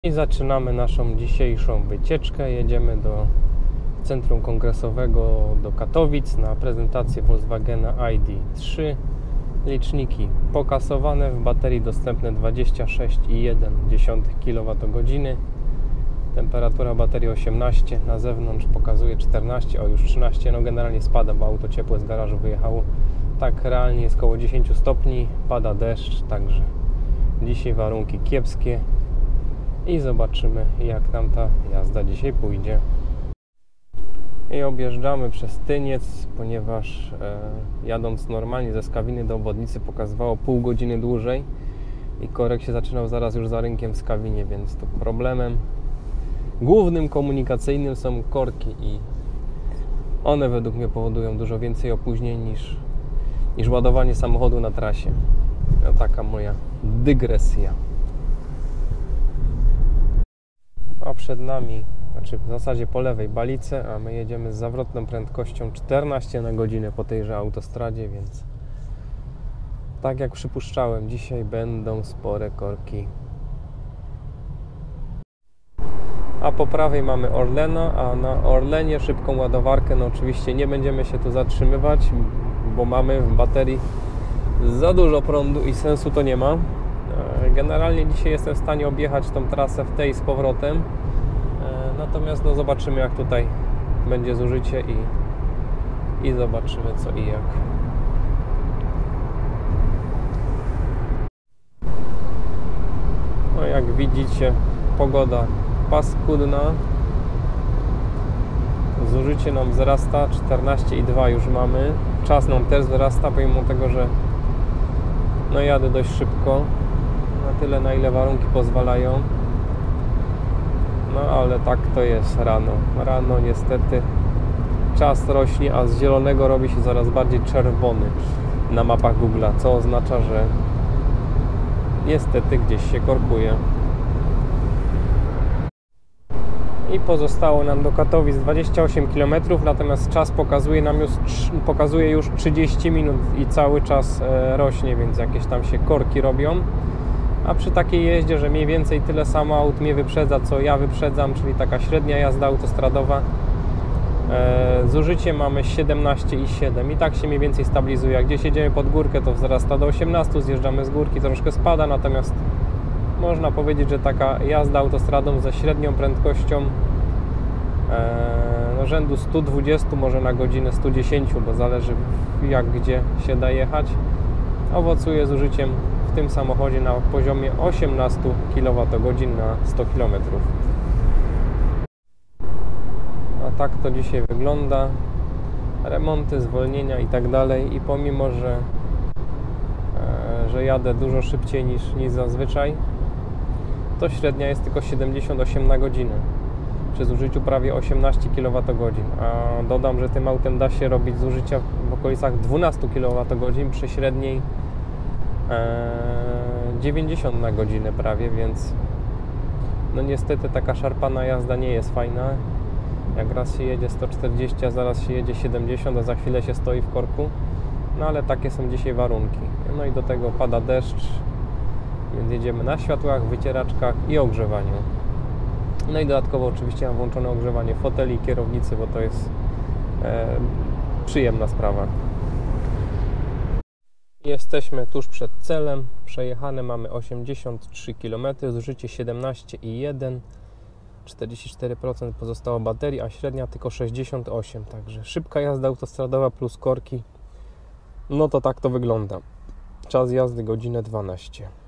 I zaczynamy naszą dzisiejszą wycieczkę. Jedziemy do Centrum Kongresowego do Katowic na prezentację Volkswagena ID.3. Liczniki pokasowane, w baterii dostępne 26,1 kWh. Temperatura baterii 18, na zewnątrz pokazuje 14, już 13, no generalnie spada, bo auto ciepłe z garażu wyjechało. Tak realnie jest około 10 stopni, pada deszcz, także dzisiaj warunki kiepskie. I zobaczymy, jak nam ta jazda dzisiaj pójdzie. I objeżdżamy przez Tyniec, ponieważ jadąc normalnie ze Skawiny do obwodnicy pokazywało pół godziny dłużej i korek się zaczynał zaraz już za rynkiem w Skawinie, więc to problemem głównym komunikacyjnym są korki i one według mnie powodują dużo więcej opóźnień niż ładowanie samochodu na trasie. No, taka moja dygresja. A przed nami, znaczy w zasadzie po lewej Balice, a my jedziemy z zawrotną prędkością 14 na godzinę po tejże autostradzie, więc tak jak przypuszczałem, dzisiaj będą spore korki. A po prawej mamy Orlena, a na Orlenie szybką ładowarkę. No oczywiście nie będziemy się tu zatrzymywać, bo mamy w baterii za dużo prądu i sensu to nie ma. Generalnie dzisiaj jestem w stanie objechać tą trasę w tej z powrotem. Natomiast no zobaczymy, jak tutaj będzie zużycie i zobaczymy co i jak. No jak widzicie, pogoda paskudna. Zużycie nam wzrasta, 14,2 już mamy. Czas nam też wzrasta, pomimo tego, że no jadę dość szybko. Na tyle, na ile warunki pozwalają. No ale tak to jest rano. Rano niestety czas rośnie, a z zielonego robi się coraz bardziej czerwony na mapach Google'a, co oznacza, że niestety gdzieś się korkuje. I pozostało nam do Katowic 28 km, natomiast czas pokazuje już 30 minut i cały czas rośnie, więc jakieś tam się korki robią. A przy takiej jeździe, że mniej więcej tyle samo aut mnie wyprzedza, co ja wyprzedzam, czyli taka średnia jazda autostradowa, zużycie mamy 17,7 i tak się mniej więcej stabilizuje. Jak gdzieś jedziemy pod górkę, to wzrasta do 18, zjeżdżamy z górki, troszkę spada, natomiast można powiedzieć, że taka jazda autostradą ze średnią prędkością no rzędu 120, może na godzinę 110, bo zależy jak gdzie się da jechać, owocuje zużyciem w tym samochodzie na poziomie 18 kWh na 100 km. A tak to dzisiaj wygląda. Remonty, zwolnienia i tak dalej. I pomimo, że jadę dużo szybciej niż zazwyczaj, to średnia jest tylko 78 na godzinę. Przy zużyciu prawie 18 kWh. A dodam, że tym autem da się robić zużycia w okolicach 12 kWh przy średniej 90 na godzinę prawie, więc no niestety taka szarpana jazda nie jest fajna. Jak raz się jedzie 140, a zaraz się jedzie 70, a za chwilę się stoi w korku. No ale takie są dzisiaj warunki. No i do tego pada deszcz, więc jedziemy na światłach, wycieraczkach i ogrzewaniu. No i dodatkowo oczywiście mam włączone ogrzewanie foteli i kierownicy, bo to jest przyjemna sprawa. Jesteśmy tuż przed celem. Przejechane mamy 83 km, zużycie 17,1, 44% pozostało baterii, a średnia tylko 68, także szybka jazda autostradowa plus korki. No to tak to wygląda. Czas jazdy godzinę 12.